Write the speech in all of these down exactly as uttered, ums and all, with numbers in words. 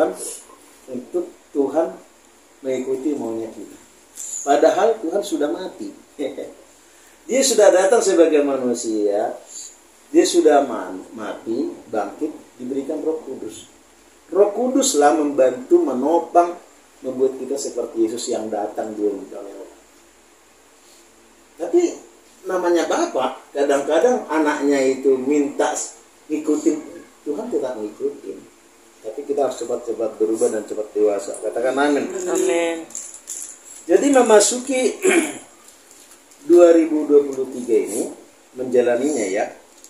Tuhan untuk Tuhan mengikuti maunya kita. Padahal Tuhan sudah mati. Dia sudah datang sebagai manusia, dia sudah mati, bangkit, diberikan Roh Kudus. Roh Kuduslah membantu, menopang, membuat kita seperti Yesus yang datang dua ribu tahun yang lalu. Tapi namanya Bapak, kadang-kadang anaknya itu minta ngikutin, Tuhan tidak ngikutin. Tapi kita harus cepat-cepat berubah dan cepat dewasa. Katakan amin. Amin. Jadi memasuki dua ribu dua puluh tiga ini, menjalaninya ya,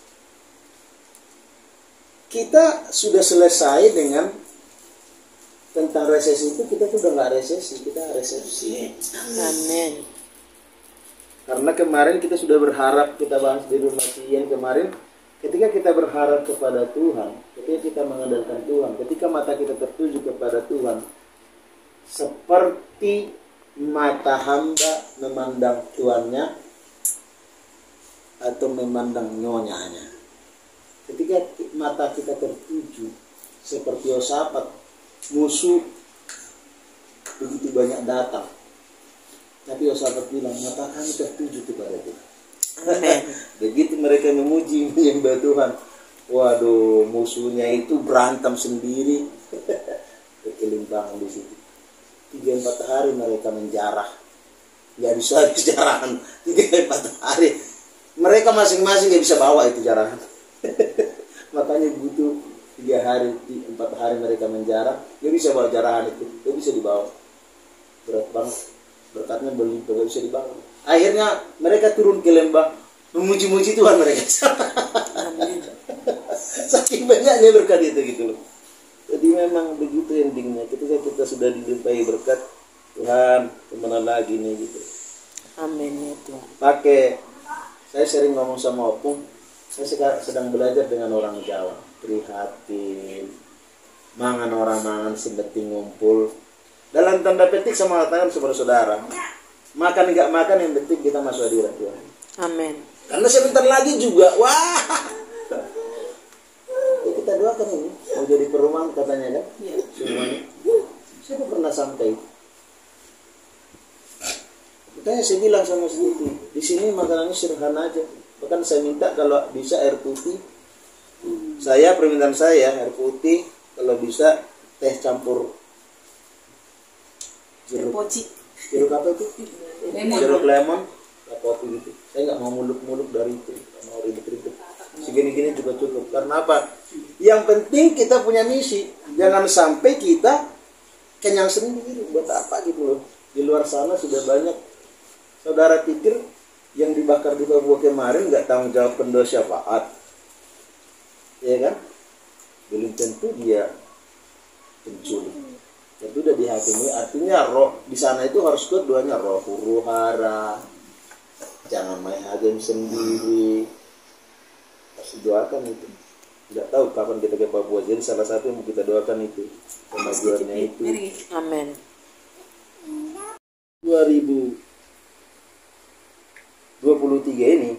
kita sudah selesai dengan tentang resesi itu. Kita tuh udah nggak resesi, kita resepsi. Amin. Karena kemarin kita sudah berharap, kita bahas di rumah Sion kemarin, ketika kita berharap kepada Tuhan, ketika kita mengandalkan Tuhan, ketika mata kita tertuju kepada Tuhan, seperti mata hamba memandang tuannya atau memandang nyonyanya. Ketika mata kita tertuju seperti Yosafat, musuh begitu banyak datang, tapi Yosafat bilang, mata kami tertuju kepada Tuhan. Begitu mereka memuji menyembah Tuhan, waduh, musuhnya itu berantem sendiri, kekelimpangan di situ. Tiga empat hari mereka menjarah, nggak bisa habis jarahan. Tiga empat hari mereka masing-masing nggak bisa bawa itu jarahan. Makanya butuh tiga hari, empat hari mereka menjarah, nggak bisa bawa jarahan itu, nggak bisa dibawa, berat banget, berkatnya berlimpah, nggak bisa dibawa. Akhirnya mereka turun ke lembah, memuji-muji Tuhan mereka. Saking banyaknya berkat itu gitu loh. Jadi memang begitu endingnya. Ketika kita sudah dilimpahi berkat, Tuhan kemana lagi nih gitu. Amin ya Tuhan. Pakai, saya sering ngomong sama Opung, saya sedang belajar dengan orang Jawa, prihatin, mangan orang mangan sebeting ngumpul. Dalam tanda petik sama tangan saudara-saudara, makan nggak makan yang penting kita masuk hadirat Tuhan. Amin. Karena sebentar lagi juga, wah, ya kita doakan ini mau jadi perumahan katanya kan, ya. Semuanya. Siapa pernah sampai? Makanya saya bilang sama Siti, di sini makanannya sederhana aja. Bahkan saya minta kalau bisa air putih. Saya permintaan saya air putih, kalau bisa teh campur jeruk. Jeruk apa itu? Lemon. Jeruk lemon, kopi gitu. Saya nggak mau muluk-muluk dari itu, nggak mau ribet-ribet. Segini-gini juga cukup. Karena apa? Yang penting kita punya misi. Jangan sampai kita kenyang sendiri. Buat apa gitu loh? Di luar sana sudah banyak. Saudara pikir yang dibakar di Papua kemarin nggak tanggung jawab pendoa syafaat, ya kan? Belum tentu dia penculik. Itu udah dihakimi, artinya roh di sana itu harus kuat doanya, roh huru hara, jangan main hakim sendiri, harus doakan itu. Tidak tahu kapan kita ke Papua, jadi salah satu yang kita doakan itu kemajuannya itu. Amin. dua ribu dua puluh tiga ini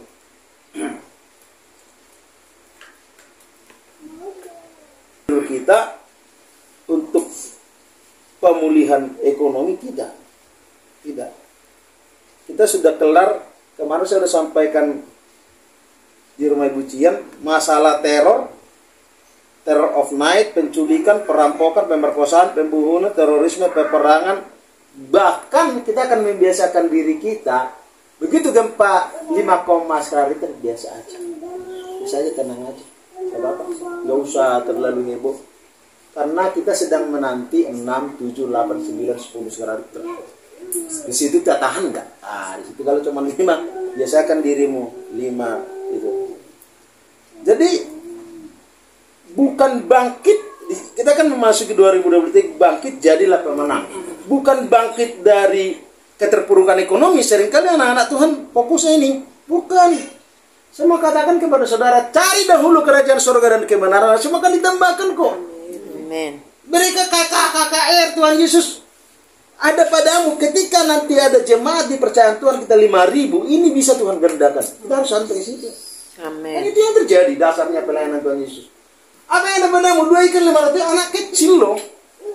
kita untuk pemulihan ekonomi tidak, tidak. Kita sudah kelar, kemarin saya sudah sampaikan di rumah Ibu Cian, masalah teror, terror of night, penculikan, perampokan, pemerkosaan, pembunuhan, terorisme, peperangan. Bahkan kita akan membiasakan diri kita, begitu gempa lima koma sekali terbiasa aja, bisa aja, tenang aja, nggak usah terlalu heboh. Karena kita sedang menanti enam, tujuh, delapan, sembilan, sepuluh skala Richter. Di situ kita tahan nggak? Ah, di situ kalau cuma lima, biasakan dirimu lima itu. Jadi bukan bangkit, kita kan memasuki dua ribu dua puluh tiga, bangkit jadilah pemenang. Bukan bangkit dari keterpurukan ekonomi. Seringkali anak-anak Tuhan fokusnya ini, bukan. Saya mau katakan kepada saudara, cari dahulu kerajaan surga dan kebenaran, semua akan ditambahkan kok. Amin. Mereka K K K K R Tuhan Yesus ada padamu. Ketika nanti ada jemaat di percayaan Tuhan kita lima ribu, ini bisa Tuhan gerdakan. Kita harus sampai situ. Amin. Dan itu yang terjadi dasarnya pelayanan Tuhan Yesus. Apa yang ada padamu? Dua ikan lima ratus, anak kecil loh.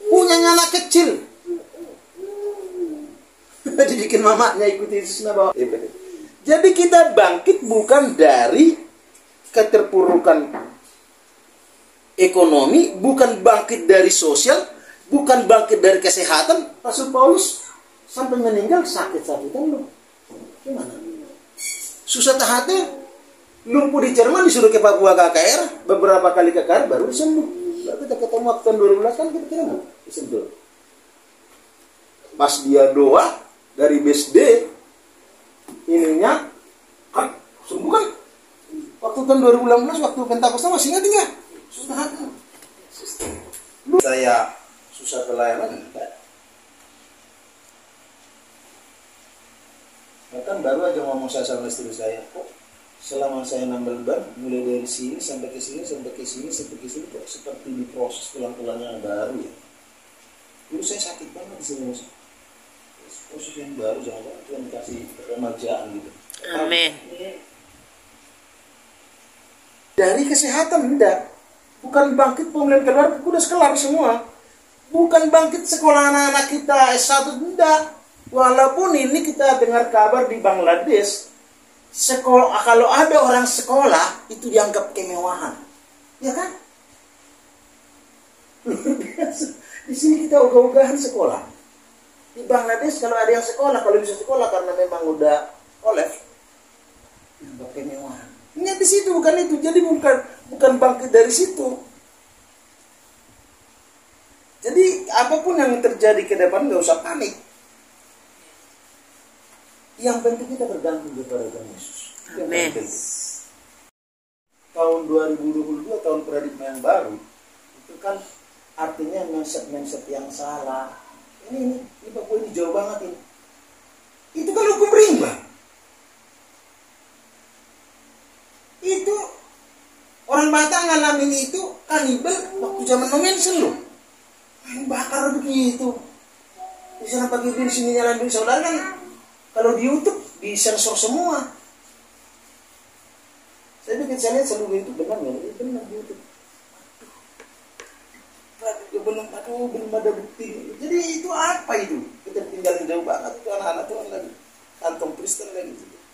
punya anak kecil. Dibikin mamanya ikuti Yesus bawa. Jadi kita bangkit bukan dari keterpurukan ekonomi, bukan bangkit dari sosial, bukan bangkit dari kesehatan. Rasul Paulus sampai meninggal sakit-sakitan loh. Gimana? Susah tahatnya, lumpuh di Jerman disuruh ke Papua K K R, beberapa kali K K R baru disembuh. Lalu kita ketemu waktu tahun dua ribu belas kan kita ketemu disembuh. Pas dia doa dari B S D ininya kan sembuh kan. Waktu tahun dua ribu enam belas waktu Pentakosta masih ingat enggak? Susah hati. Saya susah pelayanan enggak? Bahkan baru aja ngomong saya sama istri saya, kok selama saya nambal ban mulai dari sini sampai ke sini sampai ke sini sampai ke sini kok seperti diproses tulang-tulang yang baru ya. Dulu saya sakit banget di sini mas. Proses yang baru jangan Tuhan kasih remajaan gitu. Amin. Dari kesehatan enggak, bukan bangkit pemulihan keluarga udah kelar semua, bukan bangkit sekolah anak-anak kita S satu enggak. Walaupun ini kita dengar kabar di Bangladesh, sekolah kalau ada orang sekolah itu dianggap kemewahan, ya kan? Di sini kita ogah-ogahan sekolah. Di Bangladesh kalau ada yang sekolah, kalau bisa sekolah karena memang udah college, dianggap kemewahan. Ini di situ bukan itu, jadi bukan bukan bangkit dari situ. Jadi apapun yang terjadi ke depan nggak usah panik. Yang penting kita bergantung kepada Tuhan Yesus. Amin. Tahun dua ribu dua puluh dua tahun paradigma yang baru itu kan artinya mindset-mindset yang salah. Ini ini, ini Papua ini jauh banget ini. Itu kan hukum rimba. Itu orang Batak ngalamin itu kanibal waktu zaman no mention loh. Main bakar begitu. Di sana pagi di sini nyalain dulu saudara kan. Kalau di YouTube disensor semua. Saya bikin saya lihat seluruh itu benar nggak? Benar di YouTube. Aduh, belum, aduh, belum ada bukti. Jadi itu apa itu? Kita tinggal jauh banget itu anak-anak Tuhan lagi. Kantong Kristen lagi.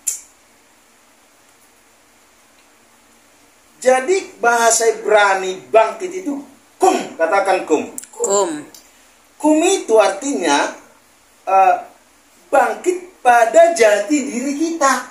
Jadi bahasa Ibrani bangkit itu kum, katakan kum. Kum. Kum itu artinya uh, bangkit pada jati diri kita.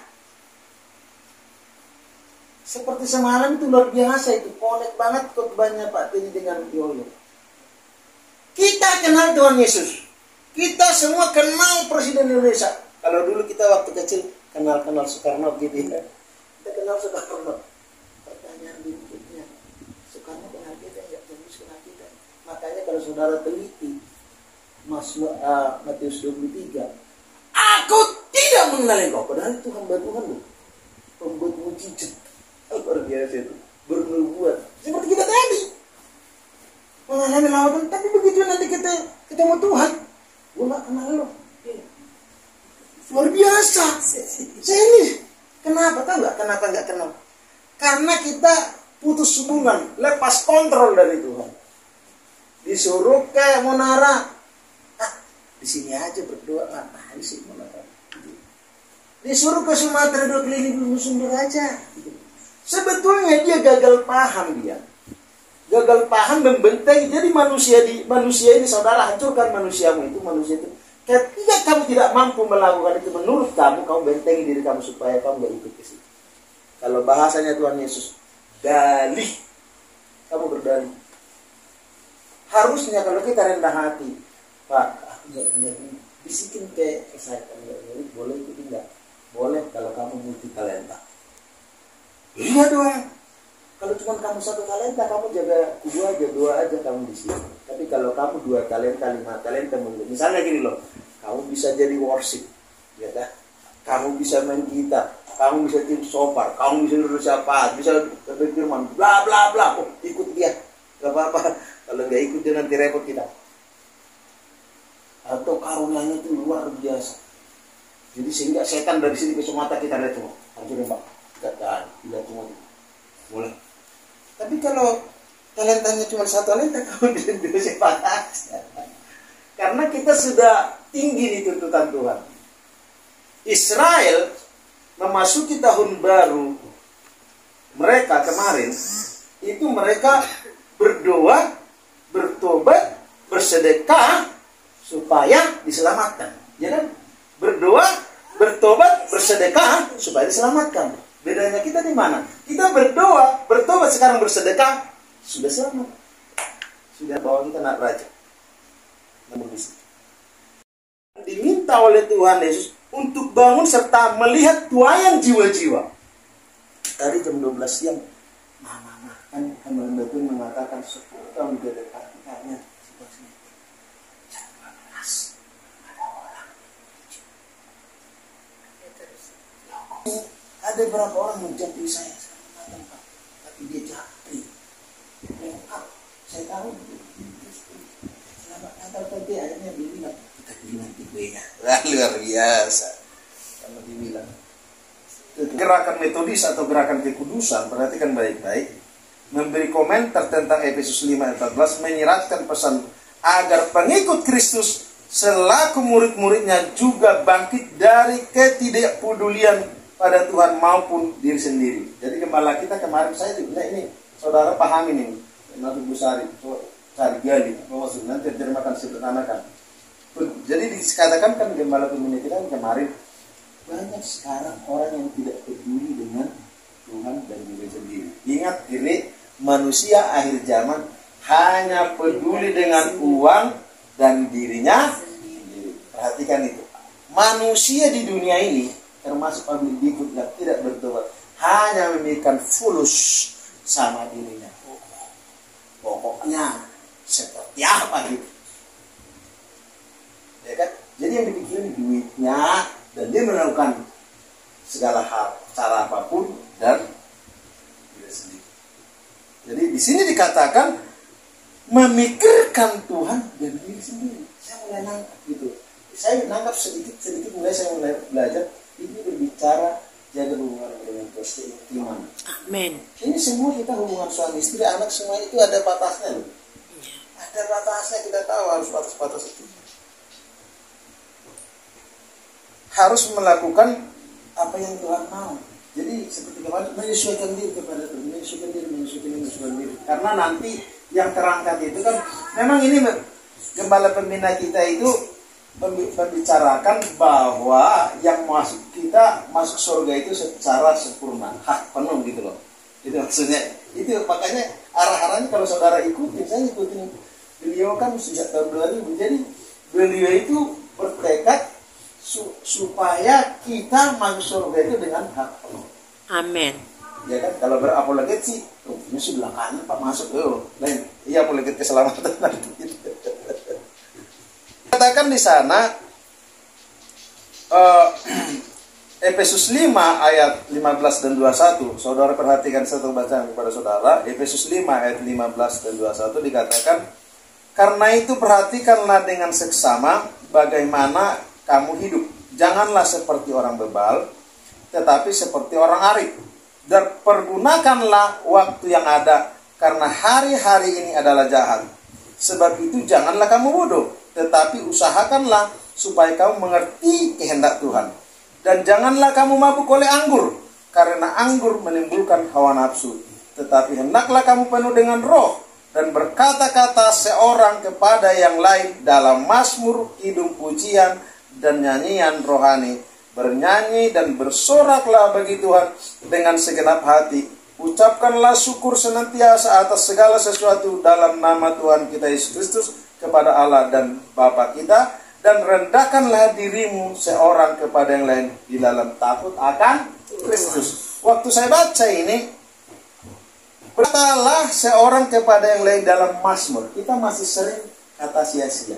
Seperti semalam itu luar biasa itu, connect banget khotbahnya Pak Tini dengan Yoyo. Kita kenal Tuhan Yesus. Kita semua kenal Presiden Indonesia. Kalau dulu kita waktu kecil kenal-kenal Soekarno gitu ya. Kita kenal Soekarno. Pertanyaan berikutnya, Soekarno kenal kita enggak? Terus kenal kita. Makanya kalau saudara teliti Mas uh, Matius dua puluh tiga, aku tidak mengenal engkau. Padahal itu hamba Tuhan loh. Pembuat mujizat. Luar biasa itu. Bernubuat. Seperti kita tadi. Mengalami lawatan. Tapi begitu nanti kita ketemu Tuhan. Gue gak kenal lo. Luar biasa. Saya ini. Kenapa? Tahu gak kenapa gak kenal? Karena kita putus hubungan. Lepas kontrol dari Tuhan. Disuruh ke Monara. Ah, di sini aja berdoa. Ngapain sih Monara? Disuruh ke Sumatera dua keliling sumber aja. Sebetulnya dia gagal paham dia. Gagal paham membentengi. Jadi manusia di manusia ini saudara hancurkan manusiamu itu manusia itu. Ketika kamu tidak mampu melakukan itu menurut kamu, kamu bentengi diri kamu supaya kamu gak ikut ke situ. Kalau bahasanya Tuhan Yesus, dalih. Kamu berdalih. Harusnya kalau kita rendah hati, Pak, enggak, enggak, bisikin ke saya, enggak, boleh itu enggak? Boleh kalau kamu multi talenta. Iya dong. Kalau cuma kamu satu talenta, kamu jaga dua aja, dua aja kamu di sini. Tapi kalau kamu dua talenta, lima talenta, misalnya gini loh, kamu bisa jadi worship, ya kan? Kamu bisa main gitar, kamu bisa tim sopar, kamu bisa nulis apa, bisa berfirman, bla bla bla. Oh, ikut dia, gak apa-apa. Kalau nggak ikut dia nanti repot kita. Atau karunia itu luar biasa. Jadi sehingga setan dari sini ke Sumatera kita lihat semua. Hancur Pak. Katakan, tidak semua. Boleh. Tapi kalau talentanya cuma satu talenta, kamu dua sepak aja. Karena kita sudah tinggi di tuntutan Tuhan. Israel memasuki tahun baru mereka kemarin, itu mereka berdoa, bertobat, bersedekah supaya diselamatkan. Ya kan? Berdoa, bertobat, bersedekah supaya diselamatkan. Bedanya kita di mana? Kita berdoa, bertobat, sekarang bersedekah, sudah selamat. Sudah bawa kita nak raja. Namun diminta oleh Tuhan Yesus untuk bangun serta melihat tuayan jiwa-jiwa. Tadi jam dua belas siang, mama makan, hamba Tuhan mengatakan sepuluh tahun ke depan, kayaknya situasinya jam dua belas ada orang. Ada berapa orang menjadi saya sekarang, tapi dia japri. Lengkap, saya tahu. Selamat Natal tadi akhirnya dia bilang, kita beli nanti kuenya. Wah, luar biasa. Kalau dibilang gerakan metodis atau gerakan kekudusan, perhatikan baik-baik, memberi komentar tentang Efesus lima ayat empat belas, menyiratkan pesan agar pengikut Kristus selaku murid-muridnya juga bangkit dari ketidakpedulian pada Tuhan maupun diri sendiri. Jadi gembala kita kemarin, saya juga ini saudara pahami ini, Nabi Busari, cari gali, maksud nanti terjemahkan sederhanakan. Jadi dikatakan kan gembala pembina kita kemarin, banyak sekarang orang yang tidak peduli dengan Tuhan dan diri sendiri. Ingat, ini manusia akhir zaman hanya peduli dengan uang dan dirinya sendiri. Perhatikan itu. Manusia di dunia ini, termasuk pemilik ikut yang tidak bertobat, hanya memikirkan fulus sama dirinya. Pokoknya seperti apa gitu. Ya kan? Jadi yang dipikirin duitnya, dan dia melakukan segala hal, cara apapun dan diri sendiri. Jadi di sini dikatakan memikirkan Tuhan dan diri sendiri. Saya mulai nangkap gitu. Saya nangkap sedikit sedikit mulai saya mulai belajar. Ini berbicara jaga hubungan dengan keimanan. Amin. Ini semua kita hubungan suami istri, anak semua itu ada batasnya loh. Ada batasnya, kita tahu harus batas-batas itu. Harus melakukan apa yang Tuhan mau. Jadi seperti kemarin, menyesuaikan diri kepada Tuhan, menyesuaikan diri, menyesuaikan diri, menyesuaikan diri. Karena nanti yang terangkat itu kan, memang ini gembala pembina kita itu membicarakan bahwa yang masuk kita masuk surga itu secara sempurna, hak penuh gitu loh. Itu maksudnya. Itu makanya arah-arahnya kalau saudara ikutin, saya ikutin beliau kan sejak tahun dua ribu. Jadi beliau itu bertekad supaya kita masuk surga itu dengan hak penuh. Amin. Ya kan, kalau berapologet sih, oh, ini sebelah kanan Pak masuk, oh, lain. Iya, apologet keselamatan nanti. Katakan di sana uh, Efesus lima ayat lima belas dan dua puluh satu. Saudara perhatikan satu bacaan kepada saudara. Efesus lima ayat lima belas dan dua puluh satu dikatakan, karena itu perhatikanlah dengan seksama bagaimana kamu hidup. Janganlah seperti orang bebal, tetapi seperti orang arif. Dan pergunakanlah waktu yang ada, karena hari-hari ini adalah jahat. Sebab itu janganlah kamu bodoh, tetapi usahakanlah supaya kamu mengerti kehendak Tuhan. Dan janganlah kamu mabuk oleh anggur, karena anggur menimbulkan hawa nafsu. Tetapi hendaklah kamu penuh dengan roh, dan berkata-kata seorang kepada yang lain dalam mazmur, kidung, pujian, dan nyanyian rohani. Bernyanyi dan bersoraklah bagi Tuhan dengan segenap hati. Ucapkanlah syukur senantiasa atas segala sesuatu dalam nama Tuhan kita Yesus Kristus kepada Allah dan Bapa kita. Dan rendahkanlah dirimu seorang kepada yang lain di dalam takut akan Kristus. Waktu saya baca ini, berkatalah seorang kepada yang lain dalam mazmur. Kita masih sering kata sia-sia.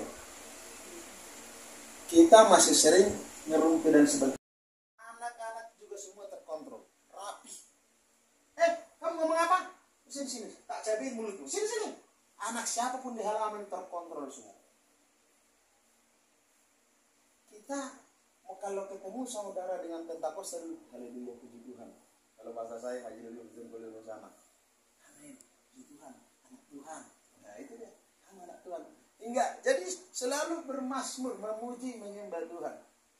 Kita masih sering ngerumpi dan sebagainya. Anak-anak juga semua terkontrol, rapi. Eh, kamu ngomong apa? Sini sini, tak cabai mulutmu. Sini sini. Anak siapapun di halaman terkontrol semua. Kita kalau ketemu saudara dengan Pentakosta dulu, haleluya puji Tuhan. Kalau bahasa saya haji dulu, jempol dulu sama. Amin, puji Tuhan. Anak Tuhan. Nah itu dia, kamu anak Tuhan. Enggak, jadi selalu bermazmur, memuji, menyembah Tuhan.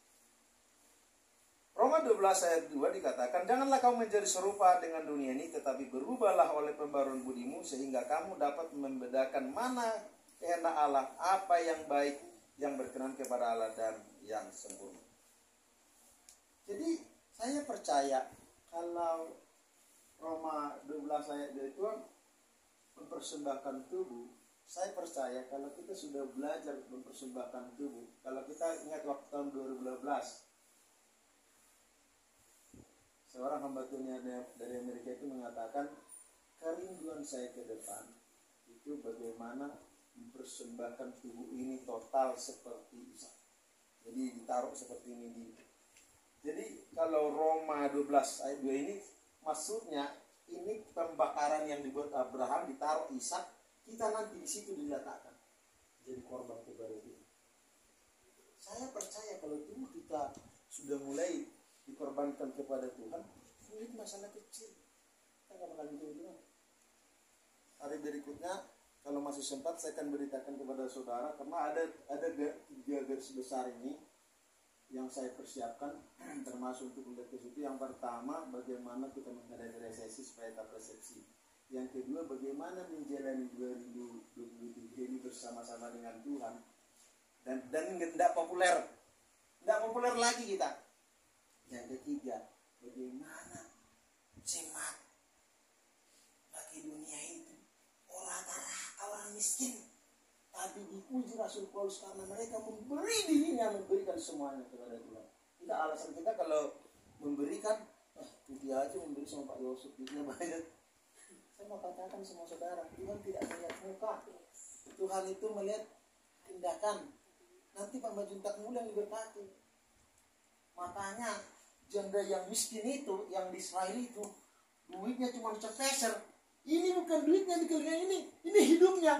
Roma dua belas ayat dua dikatakan, janganlah kamu menjadi serupa dengan dunia ini, tetapi berubahlah oleh pembaruan budimu, sehingga kamu dapat membedakan mana kehendak Allah, apa yang baik, yang berkenan kepada Allah, dan yang sempurna. Jadi saya percaya kalau Roma dua belas ayat dua itu mempersembahkan tubuh, saya percaya kalau kita sudah belajar mempersembahkan tubuh, kalau kita ingat waktu tahun dua ribu dua belas, seorang hamba Tuhan dari Amerika itu mengatakan, kerinduan saya ke depan itu bagaimana mempersembahkan tubuh ini total seperti Ishak. Jadi ditaruh seperti ini di. Jadi kalau Roma dua belas ayat dua ini maksudnya ini pembakaran yang dibuat Abraham, ditaruh Ishak, kita nanti di situ diletakkan jadi korban kepada Tuhan. Saya percaya kalau tubuh kita sudah mulai dikorbankan kepada Tuhan, ini masalah kecil, kita nggak bakal gitu Tuhan. Hari berikutnya kalau masih sempat saya akan beritakan kepada saudara, karena ada ada tiga garis besar ini yang saya persiapkan, termasuk untuk melihat ke situ. Yang pertama, bagaimana kita menghadapi resesi supaya tak persepsi. Yang kedua, bagaimana menjalani dua ribu dua puluh tiga ini bersama-sama dengan Tuhan, dan dan tidak populer, tidak populer lagi kita. Yang ketiga, bagaimana semak bagi dunia itu orang rata orang miskin, tapi dipuji Rasul Paulus karena mereka memberi dirinya, memberikan semuanya kepada Tuhan. Tidak alasan kita kalau memberikan, eh dia aja memberi sama Pak Yosef, duitnya banyak. Saya mau katakan semua saudara, Tuhan tidak melihat muka, Tuhan itu melihat tindakan. Nanti Pak Majuntak Mulia yang diberkati. Makanya janda yang miskin itu, yang di Israel itu, duitnya cuma cepeser. Ini bukan duitnya di kelinga ini, ini hidupnya.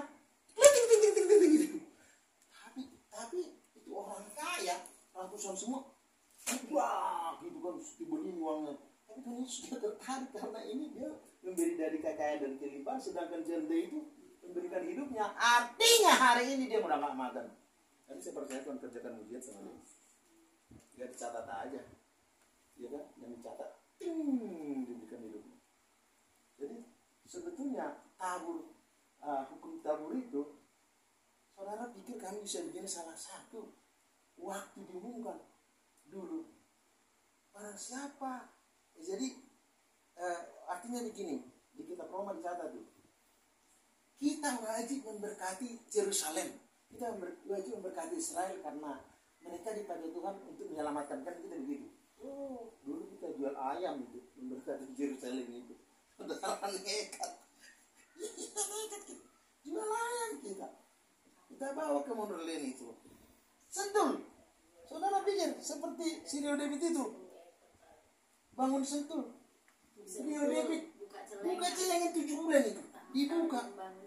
Tapi, tapi itu orang kaya, ratusan semua. Wah, gitu kan, dibeli uangnya. Tapi kan ini sudah tertarik karena ini dia memberi dari kekayaan dan kelimpahan, sedangkan janda itu memberikan hidupnya. Artinya hari ini dia udah gak makan. Tapi saya percaya Tuhan kerjakan mujizat sama dia. Dia dicatat aja. Ya kan, yang dicatat, ting, diberikan hidupnya. Jadi sebetulnya tabur, uh, hukum tabur itu, saudara pikir kami bisa begini salah satu waktu diumumkan dulu. Barang siapa? Ya, jadi uh, artinya begini, di kitab Roma dicatat tuh. Kita wajib memberkati Yerusalem, kita wajib memberkati Israel karena mereka dipakai Tuhan untuk menyelamatkan, kan kita begitu. Oh, dulu kita jual ayam itu, memberkati Yerusalem itu. Saudara nekat. Kita nekat kita. Jual ayam kita. Kita bawa ke Mondralen itu. Sentul. Saudara pikir seperti si Rio David itu. Bangun sentul. Rio David buka celengan tujuh bulan itu. Dibuka.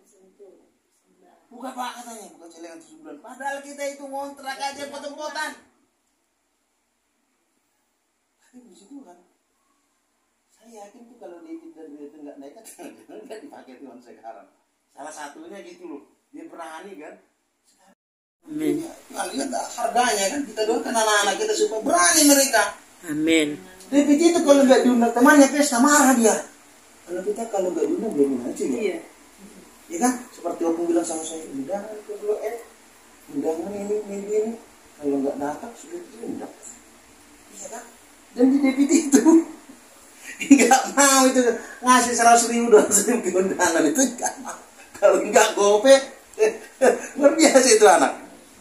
Buka pak katanya, buka celengan tujuh bulan. Padahal kita itu ngontrak aja potong-potan. Tapi puji Tuhan, saya yakin tuh kalau David dan dia itu nggak nekat, nggak dipakai Tuhan sekarang. Salah satunya gitu loh, dia berani kan. Amin. Nah, lihat harganya kan, kita doakan anak-anak kita supaya berani mereka. Amin. David itu kalau nggak diundang temannya pesta marah dia. Kalau kita kalau nggak diundang biarin aja ya. Iya. Ya kan, seperti Opung bilang sama saya, undangan ke dua eh, undangan ini minggu ini, kalau nggak datang sudah diundang. Iya kan? Dan di David itu nggak mau itu ngasih seratus ribu dua ratus ribu undangan itu nggak mau. Kalau nggak gope luar biasa itu anak.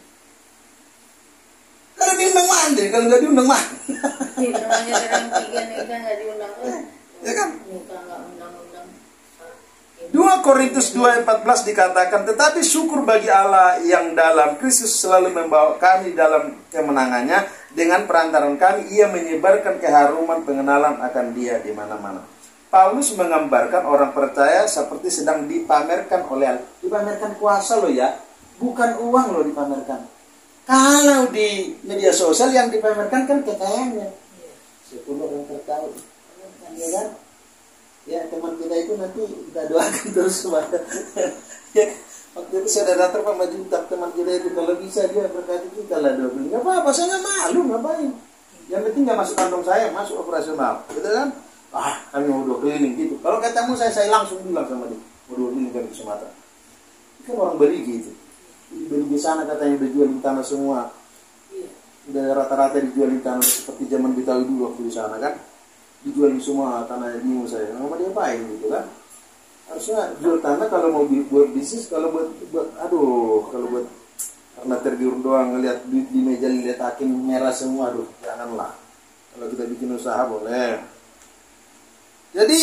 Kalau diundang mandi, kalau nggak diundang mandi. Iya, namanya orang tiga nih kan nggak diundang kan? Ya kan? Muka nggak undang-undang. dua Korintus dua ayat empat belas dikatakan, tetapi syukur bagi Allah yang dalam Kristus selalu membawa kami dalam kemenangannya, dengan perantaran kami ia menyebarkan keharuman pengenalan akan dia di mana-mana. Paulus menggambarkan orang percaya seperti sedang dipamerkan oleh Allah. Dipamerkan kuasa loh ya, bukan uang loh dipamerkan. Kalau di media sosial yang dipamerkan kan kekayaannya. Sepuluh orang tertahu, ya kan? Ya teman kita itu nanti kita doakan terus kepada ya, waktu itu saya datang Pak Majuntak, teman kita itu kalau bisa dia berkati kita lah dua kali. Gak apa-apa, saya nggak malu, ngapain. Yang penting nggak masuk kantong saya, masuk operasional, gitu kan? Ah, kami mau dua keliling gitu. Kalau ketemu saya, saya langsung bilang sama dia, mau dua keliling ke Sumatera. Itu kan orang Berigi itu. Berigi sana katanya udah jual tanah semua. Udah rata-rata dijual tanah seperti zaman Betawi dulu waktu di sana kan. Dijual semua tanah ini saya. Nggak mau diapain gitu kan? Harusnya jual tanah kalau mau buat bisnis, kalau buat buat aduh, kalau buat karena tergiur doang ngelihat duit di meja lihat hakim merah semua, aduh janganlah. Kalau kita bikin usaha boleh. Jadi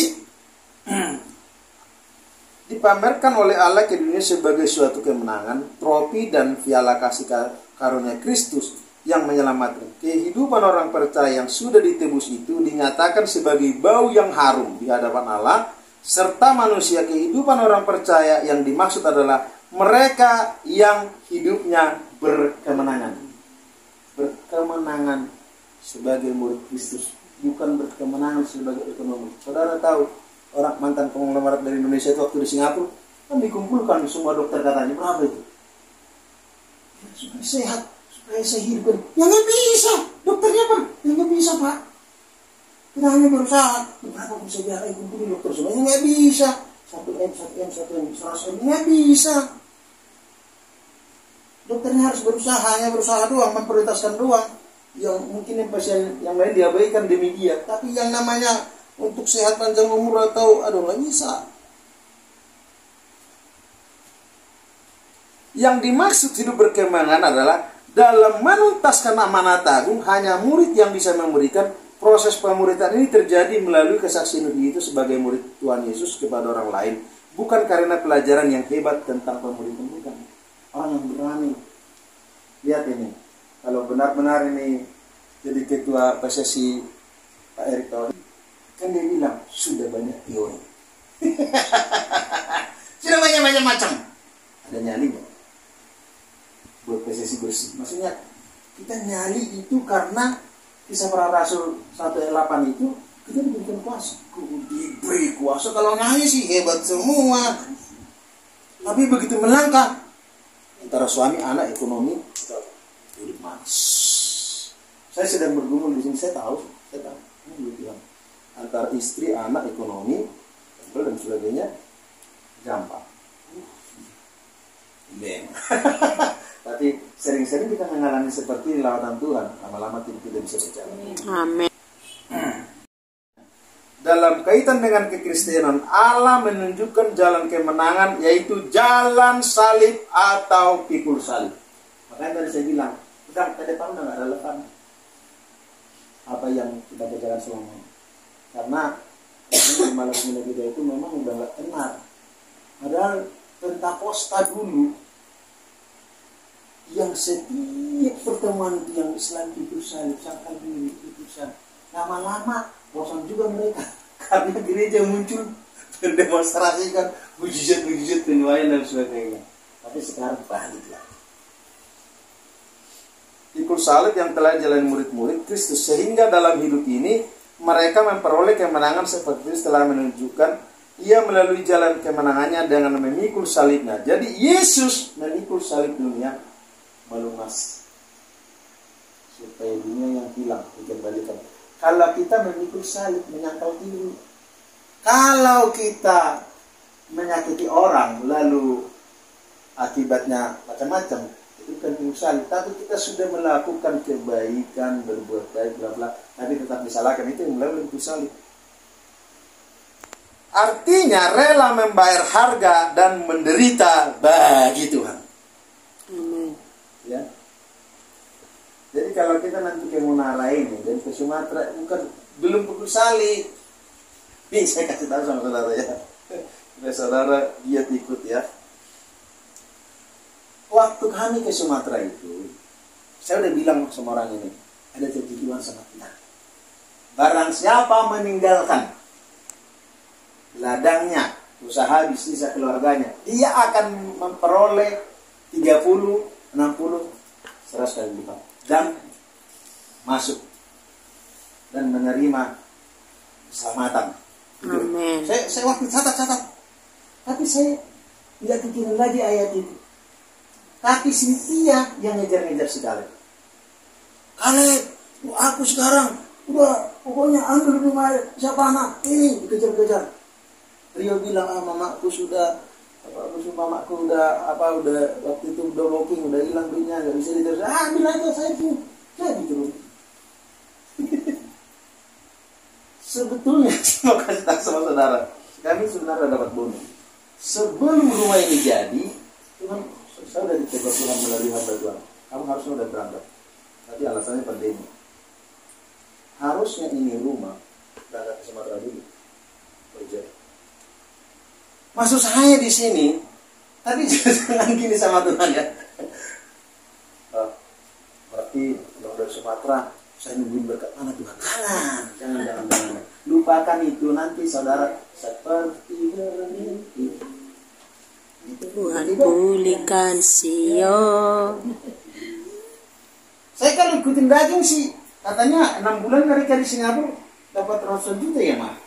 dipamerkan oleh Allah ke dunia sebagai suatu kemenangan, trofi dan piala kasih karunia Kristus yang menyelamatkan. Kehidupan orang percaya yang sudah ditebus itu dinyatakan sebagai bau yang harum di hadapan Allah, serta manusia kehidupan orang percaya yang dimaksud adalah mereka yang hidupnya berkemenangan. Berkemenangan sebagai murid Kristus, bukan berkemenangan sebagai ekonomi. Saudara tahu, orang mantan konglomerat dari Indonesia itu waktu di Singapura, kan dikumpulkan semua dokter katanya, berapa itu? Ya, supaya sehat, supaya saya hidup. Ya nggak bisa, dokternya Pak, ya nggak bisa Pak. Kita hanya berusaha, berapa bisa biar kumpulin dokter semuanya, nggak bisa. Satu M, satu M, satu M, seratus M, nggak bisa. Dokternya harus berusaha, hanya berusaha doang, memprioritaskan doang. Yang mungkin yang pasien yang lain diabaikan demi dia, tapi yang namanya untuk sehat panjang umur atau aduh nggak bisa. Yang dimaksud hidup berkemenangan adalah dalam menuntaskan amanat agung, hanya murid yang bisa memberikan. Proses pemuridan ini terjadi melalui kesaksian diri itu sebagai murid Tuhan Yesus kepada orang lain, bukan karena pelajaran yang hebat tentang pemuridan, bukan. Orang yang berani. Lihat ini, kalau benar-benar ini jadi ketua P S S I Pak Erick Thohir, kan dia bilang sudah banyak teori, sudah banyak banyak macam. Ada nyali nggak buat P S S I bersih? Maksudnya kita nyali itu karena Kisah Para Rasul satu ayat delapan itu kita diberikan kuasa. Diberi kuasa, kalau nyanyi sih hebat semua. Tapi begitu melangkah antara suami, anak, ekonomi, hidup manis. Saya sedang bergumul di sini, saya tahu, saya tahu. Ini bilang antara istri, anak, ekonomi, dan sebagainya gampang. Ben. Tapi sering-sering kita mengalami seperti lawatan Tuhan, lama-lama tidak bisa berjalan. Amin. Dalam kaitan dengan kekristenan, Allah menunjukkan jalan kemenangan, yaitu jalan salib atau pikul salib. Makanya tadi saya bilang, bukan tadi tahun nggak relevan apa yang kita kerjakan selama ini. Karena malas muda kita itu memang udah nggak kenal. Padahal Pentakosta dulu yang setiap pertemuan yang Islam itu salib sampai dulu itu salib. Lama-lama bosan juga mereka karena gereja muncul mendemonstrasikan mujizat-mujizat penuaian dan sebagainya. Tapi sekarang baliklah. Pikul salib yang telah jalan murid-murid Kristus, sehingga dalam hidup ini mereka memperoleh kemenangan seperti setelah menunjukkan ia melalui jalan kemenangannya dengan memikul salibnya. Jadi Yesus memikul salib dunia melumas supaya dunia yang hilang dikembalikan. Kalau kita memikul salib, menyangkal diri, kalau kita menyakiti orang lalu akibatnya macam-macam, itu kan pikul salib. Tapi kita sudah melakukan kebaikan, berbuat baik, bla bla, tapi tetap disalahkan, itu yang melalui pikul salib. Artinya rela membayar harga dan menderita bagi Tuhan. Amin. Ya. Jadi kalau kita nanti ke Munara ini dan ke Sumatera, bukan belum pikul salib. Ini saya kasih tahu sama saudara ya. Nah, saudara dia ikut ya. Waktu kami ke Sumatera itu, saya udah bilang sama orang ini, ada tujuan sama kita. Barang siapa meninggalkan ladangnya, usaha bisnis keluarganya, dia akan memperoleh tiga puluh, enam puluh, seratus kali lipat dan masuk dan menerima keselamatan Amin. Saya, saya waktu catat-catat. Tapi saya tidak pikirin lagi ayat itu. Tapi Cynthia yang ngejar-ngejar si Kaleb. Kaleb, aku sekarang udah pokoknya ambil rumah siapa anak ini dikejar-kejar. Rio bilang, ah mamaku sudah apa musuh mamaku udah apa udah waktu itu udah blocking, udah hilang duitnya, nggak bisa diterus. Ah ambil aja saya tuh, saya gitu. Sebetulnya saya kasih tahu sama saudara, kami sebenarnya dapat bonus. Sebelum rumah ini jadi, cuman saya udah dicoba pulang melalui hamba Tuhan. Kamu harusnya udah berangkat. Tapi alasannya pandemi. Harusnya ini rumah berangkat ke Sumatera dulu. Kerja. Maksud saya di sini, tapi jangan gini sama Tuhan ya. Oh, berarti kalau dari Sumatera saya nungguin berkat mana Tuhan? Jangan, jangan, jangan, jangan. Lupakan itu, nanti saudara seperti bermimpi. Tuhan pulihkan Sion. Saya kalau ikutin daging sih, katanya enam bulan mereka di Singapura dapat ratusan juta ya mah.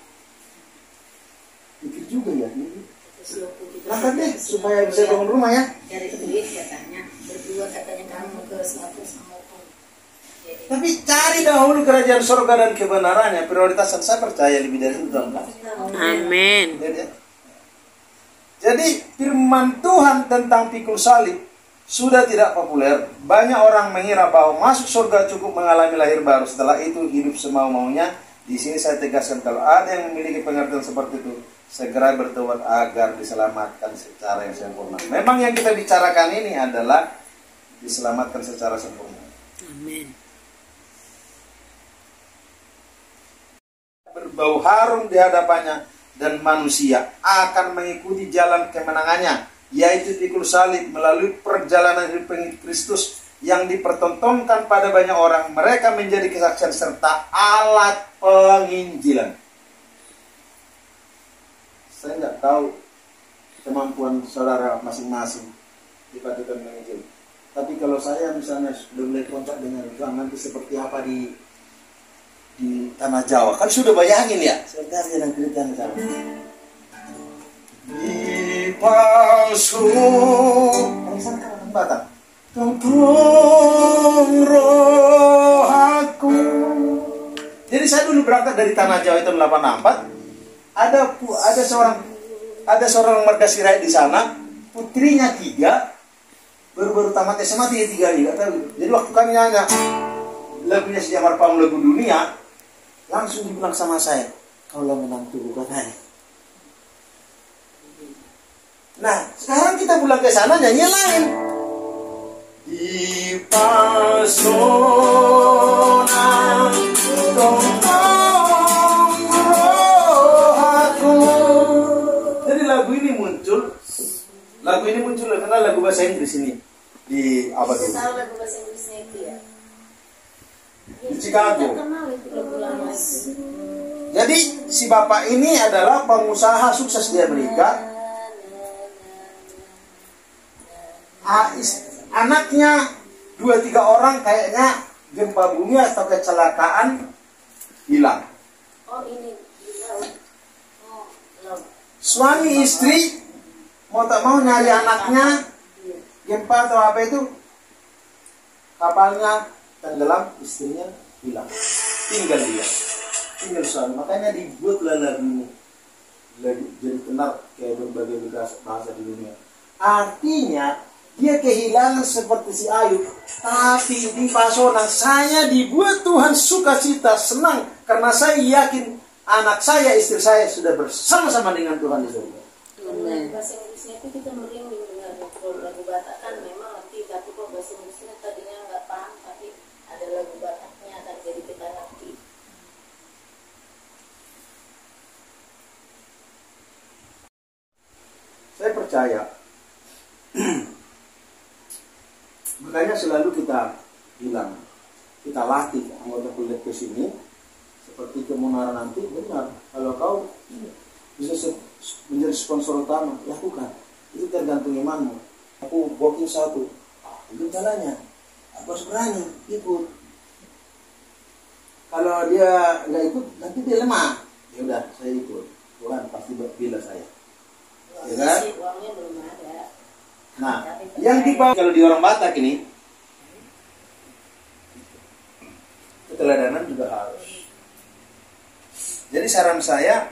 Mikir juga ya. Langkah deh supaya bisa bangun rumah ya. Cari duit katanya, berdua katanya kamu ke Singapura sama Opung. Tapi cari dahulu kerajaan surga dan kebenarannya. Prioritasan saya percaya lebih dari itu. Amin. Jadi firman Tuhan tentang pikul salib sudah tidak populer. Banyak orang mengira bahwa masuk surga cukup mengalami lahir baru. Setelah itu hidup semau-maunya. Di sini saya tegaskan kalau ada yang memiliki pengertian seperti itu, segera bertobat agar diselamatkan secara yang sempurna. Memang yang kita bicarakan ini adalah diselamatkan secara sempurna. Amin. Berbau harum di hadapannya dan manusia akan mengikuti jalan kemenangannya, yaitu pikul salib. Melalui perjalanan hidup pengikut Kristus yang dipertontonkan pada banyak orang, mereka menjadi kesaksian serta alat penginjilan. Saya nggak tahu kemampuan saudara masing-masing dipadukan menginjil. Tapi kalau saya misalnya sudah mulai kontak dengan Tuhan, nanti seperti apa di di tanah Jawa, kan sudah bayangin ya. Sebentar ya nanti di Jawa. Di palsu, perasaan kan Batak. Tolong roh aku. Jadi saya dulu berangkat dari tanah Jawa itu delapan puluh empat. Ada ada seorang ada seorang marga Sirait di sana, putrinya tiga, baru-baru tamat S M A tiga tiga juga tahu. Jadi waktu kami nanya lagunya si Jamar Pam lagu dunia, langsung dibilang sama saya, kalau menantu katanya. Nah sekarang kita pulang ke sana nyanyi lain. Di pasona tolong roh aku. Jadi lagu ini muncul, lagu ini muncul karena lagu bahasa Inggris ini di abad itu. Tahu lagu bahasa Inggrisnya itu ya? Di Chicago. Kenal itu lagu lama itu. Jadi si bapak ini adalah pengusaha sukses di Amerika. Ah, anaknya dua tiga orang kayaknya gempa bumi atau kecelakaan hilang. Oh ini di laut. Oh laut. Suami istri mau tak mau nyari anaknya, gempa atau apa itu, kapalnya tenggelam, istrinya hilang, tinggal dia, tinggal suami. Makanya dibuatlah lagu ini, lagu jadi kenal kayak berbagai bahasa di dunia. Artinya dia kehilangan seperti si Ayub, tapi di Pasonan saya dibuat Tuhan sukacita, senang karena saya yakin anak saya, istri saya sudah bersama-sama dengan Tuhan di surga. Amin. Bahasa Inggrisnya itu kita merinding dengar lagu Batak kan memang ngerti, tapi kok bahasa Inggrisnya tadinya nggak paham, tapi ada lagu Bataknya kan jadi kita ngerti. Saya percaya. Makanya selalu kita bilang, kita latih anggota kulit ke sini seperti kemunaran nanti. Benar, kalau kau bisa menjadi sponsor utama, lakukan. Itu tergantung imanmu. Aku booking satu, itu jalannya. Aku harus berani ikut. Kalau dia nggak ikut, nanti dia lemah. Ya udah, saya ikut. Tuhan pasti bila saya. Ya Uangnya kan? sih, uangnya belum ada. Nah, Tapi yang percaya. dibawa kalau di orang Batak ini, keteladanan juga harus. Jadi saran saya,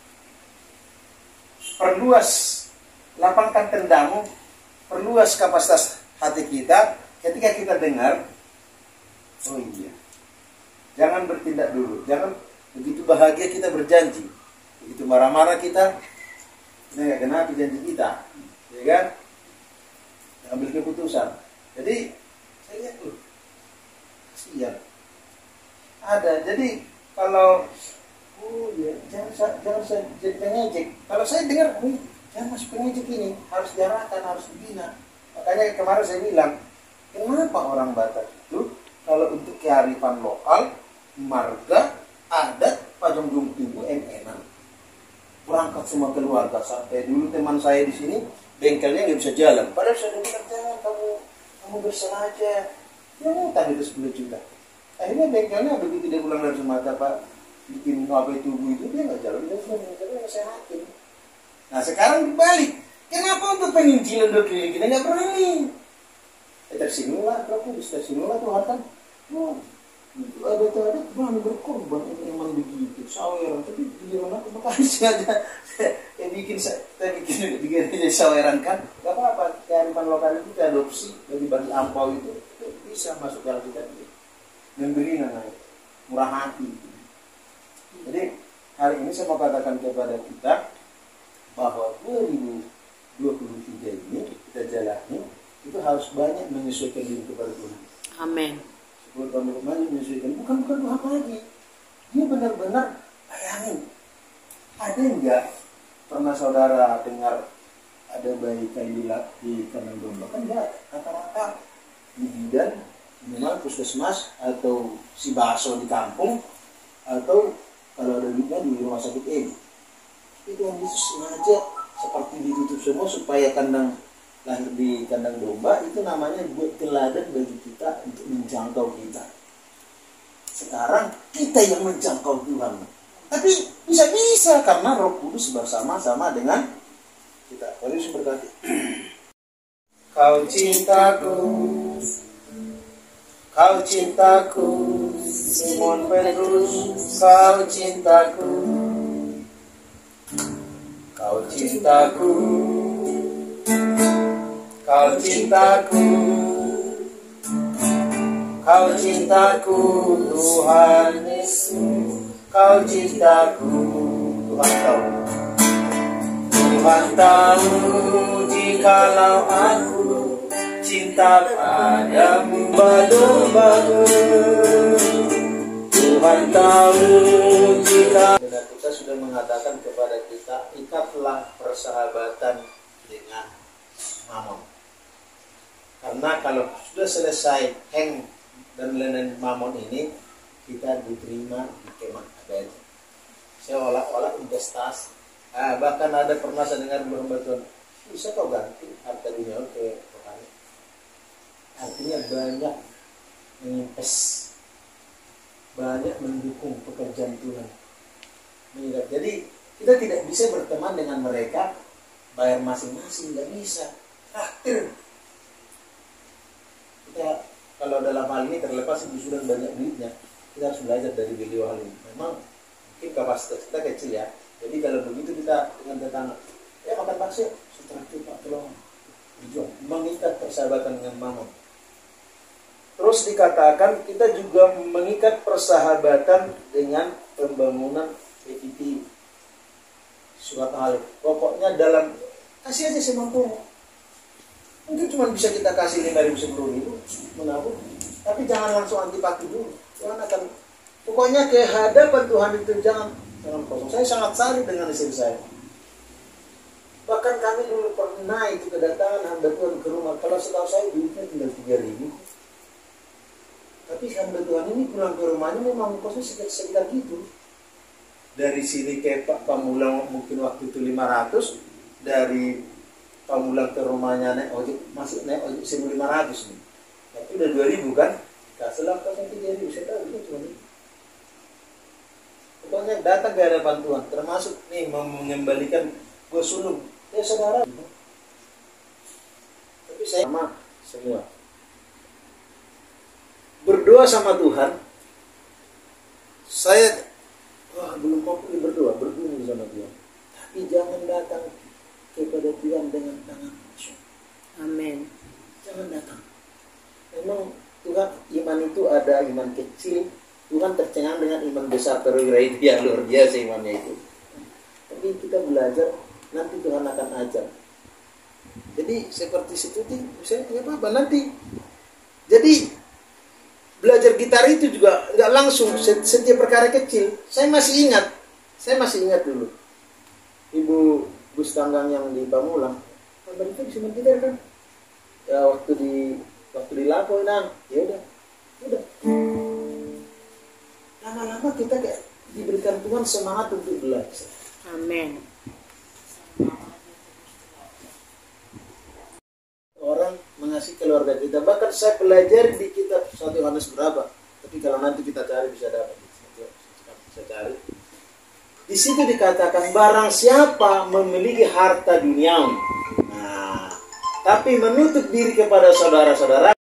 perluas, lapangkan tendamu, perluas kapasitas hati kita ketika kita dengar, oh iya, jangan bertindak dulu, jangan begitu bahagia kita berjanji, begitu marah-marah kita, kita nggak genapi janji kita, ya kan? Ambil keputusan. Jadi saya lihat tuh, kasihan. Ada. Jadi kalau oh ya jangan jangan saya jadi pengejek. Kalau saya dengar, nih jangan masuk pengejek ini, harus diarahkan, harus dibina. Makanya kemarin saya bilang, kenapa orang Batak itu kalau untuk kearifan lokal, marga, adat, pajong tinggu, enak. Berangkat semua keluarga. Sampai dulu teman saya di sini bengkelnya nggak bisa jalan. Padahal saya bilang jangan kamu kamu bersengaja. Ya utang itu sepuluh juta. Akhirnya bengkelnya begitu dia pulang dari Sumatera Pak bikin apa itu itu dia nggak jalan, dia bengkelnya nggak sehatin. Nah sekarang dibalik. Kenapa untuk penginjilan doktrin kita nggak berani? Eh tersinggung lah, kalau bisa tersinggung lah Tuhan kan. Oh, ada ada berani berkorban emang begitu. Saweran tapi giliran aku makasih aja. Ya bikin saya bikin bikin jadi saweran kan. Gak apa-apa. Kearifan lokal itu kita adopsi bagi bagi ampau itu, itu bisa masuk dalam kita. Memberi namanya murah hati. Jadi hari ini saya mau katakan kepada kita bahwa dua ribu dua puluh tiga ini kita jalani itu harus banyak menyesuaikan diri kepada Tuhan. Amin. Sebelum kami kembali menyesuaikan, bukan bukan Tuhan lagi. Dia benar-benar bayangin. Ada enggak pernah saudara dengar ada bayi kain di, di kandang domba? Kan enggak. Rata-rata di bidan minimal puskesmas atau si bakso di kampung atau kalau ada duitnya di rumah sakit ini. Itu yang Yesus sengaja seperti ditutup semua supaya kandang lahir di kandang domba itu namanya buat teladan bagi kita untuk menjangkau kita. Sekarang kita yang menjangkau Tuhan. Tapi bisa-bisa karena Roh Kudus bersama-sama dengan kita. Mari Yesus berkati. Kau cintaku, kau cintaku, Simon Petrus, kau cintaku, kau cintaku, kau cintaku, kau cintaku, Tuhan Yesus, kau cintaku, Tuhan tahu, Tuhan tahu jikalau aku cinta padamu dombamu. Tuhan tahu jika kita sudah mengatakan kepada kita, ikatlah persahabatan dengan Mamon. Karena kalau sudah selesai heng dan lenen Mamon ini, kita diterima di kemah abadi. Seolah-olah investasi. Ah, bahkan ada pernah saya dengar belum betul, bisa kau ganti harta dunia ke rohani. Artinya banyak menginvest, banyak mendukung pekerjaan Tuhan. Jadi kita tidak bisa berteman dengan mereka bayar masing-masing, nggak bisa. Traktir. Kita kalau dalam hal ini terlepas sudah banyak duitnya, kita harus belajar dari beliau hal ini. Memang mungkin kapasitas kita kecil ya. Jadi kalau begitu kita dengan tetangga, ya makan bakso, setelah itu Pak tolong berjuang, mengikat persahabatan dengan Mamon. Terus dikatakan kita juga mengikat persahabatan dengan pembangunan P T T surat Al. Pokoknya dalam kasih aja semampunya. Mungkin cuma bisa kita kasih lima ribu sepuluh ribu menabung, tapi jangan langsung antipati dulu. Tuhan akan pokoknya ke hadapan Tuhan itu jangan jangan kosong. Saya sangat salut dengan istri saya. Bahkan kami dulu pernah itu kedatangan hamba Tuhan ke rumah. Kalau setahu saya duitnya tinggal tiga ribu. Tapi hamba Tuhan ini pulang ke rumahnya memang kosnya sekitar, sekitar gitu. Dari sini ke Pak Pamulang mungkin waktu itu lima ratus, dari Pamulang ke rumahnya naik ojek masih naik ojek seribu lima ratus nih. Tapi udah dua ribu kan? Nah, selang kosnya tiga ribu saya tahu itu cuma itu. banyak datang ke hadapan Tuhan, termasuk nih mengembalikan gue sulung. Ya saudara, tapi saya sama semua berdoa sama Tuhan. Saya wah belum mampu berdoa, bergumul sama Tuhan. Tapi jangan datang kepada Tuhan dengan tangan kosong. Amin. Jangan datang. Memang Tuhan, iman itu ada iman kecil. Tuhan tercengang dengan iman besar perwira itu, ya luar biasa imannya itu. Tapi kita belajar, nanti Tuhan akan ajar. Jadi seperti situ saya nggak apa-apa nanti. Jadi belajar gitar itu juga nggak langsung setiap perkara kecil. Saya masih ingat, saya masih ingat dulu Ibu Gus Tanggang yang di Pamulang, Abang itu bisa main gitar kan? Ya waktu di waktu di Lapo nang, ya udah, udah. Lama-lama kita kayak diberikan Tuhan semangat untuk belajar. Amin. Orang mengasihi keluarga kita. Bahkan saya pelajari di kitab satu Yohanes berapa. Tapi kalau nanti kita cari bisa dapat. Saya cari. Di situ dikatakan barang siapa memiliki harta duniawi, nah, tapi menutup diri kepada saudara-saudara.